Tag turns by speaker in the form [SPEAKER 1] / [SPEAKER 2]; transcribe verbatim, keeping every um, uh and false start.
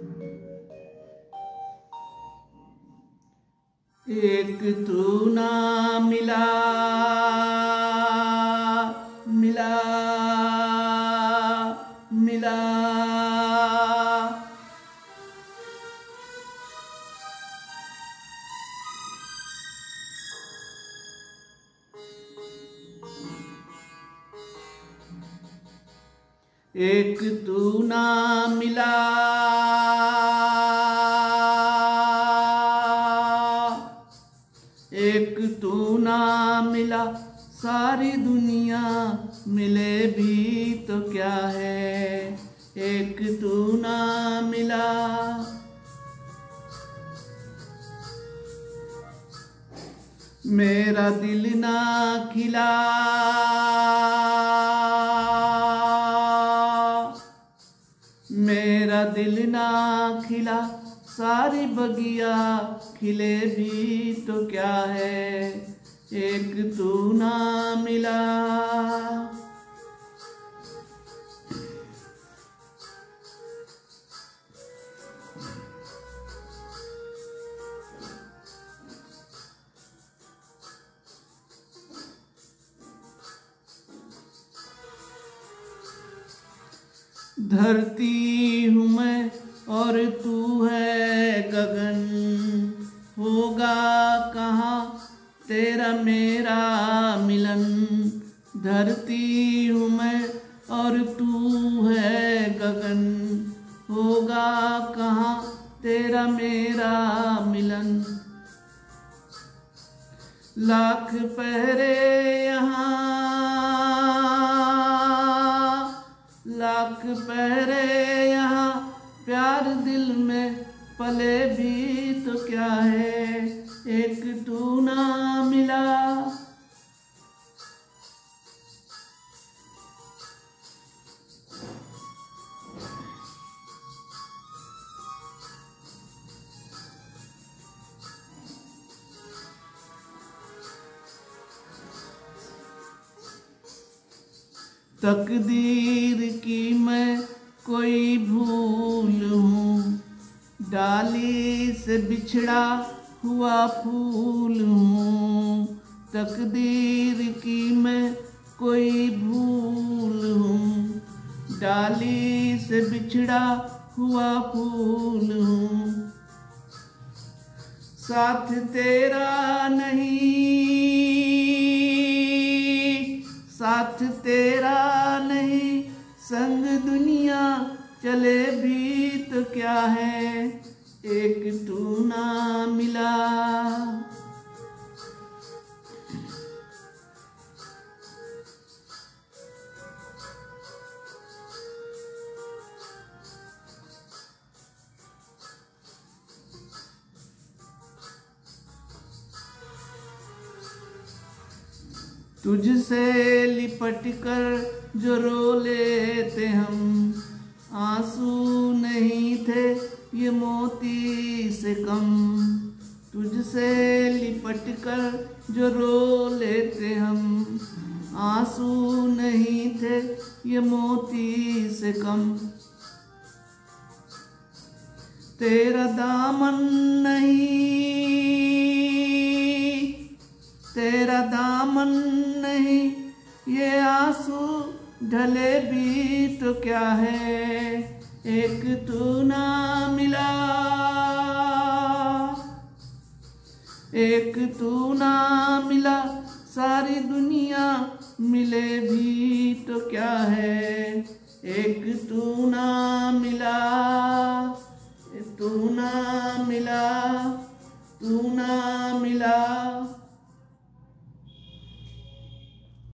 [SPEAKER 1] एक तू ना मिला मिला मिला। एक तू ना मिला एक तू ना मिला, सारी दुनिया मिले भी तो क्या है। एक तू ना मिला, मेरा दिल ना खिला मेरा दिल ना खिला, सारी बगिया खिले भी तो क्या है। एक तू ना मिला। धरती हूँ मैं और तू है गगन, होगा कहाँ तेरा मेरा मिलन। धरती हूँ मैं और तू है गगन, होगा कहाँ तेरा मेरा मिलन। लाख पहरे यहाँ लाख पहरे यहाँ, प्यार दिल में पले भी तो क्या है। एक तू ना मिला। तकदीर की मैं कोई भूल हूँ, डाली से बिछड़ा हुआ फूल हूँ। तकदीर की मैं कोई भूल हूँ, डाली से बिछड़ा हुआ फूल हूँ। साथ तेरा नहीं साथ तेरा नहीं, संग दुनिया चले भी तो क्या है। एक तू ना मिला। तुझसे लिपट कर जो रो लेते हम, आंसू नहीं थे ये मोती से कम। तुझसे लिपट कर जो रो लेते हम, आंसू नहीं थे ये मोती से कम। तेरा दामन नहीं तेरा दामन नहीं, ये आंसू ढले भी तो क्या है। एक तू ना मिला एक तू ना मिला, सारी दुनिया मिले भी तो क्या है। एक तू ना मिला तू ना मिला तू ना मिला।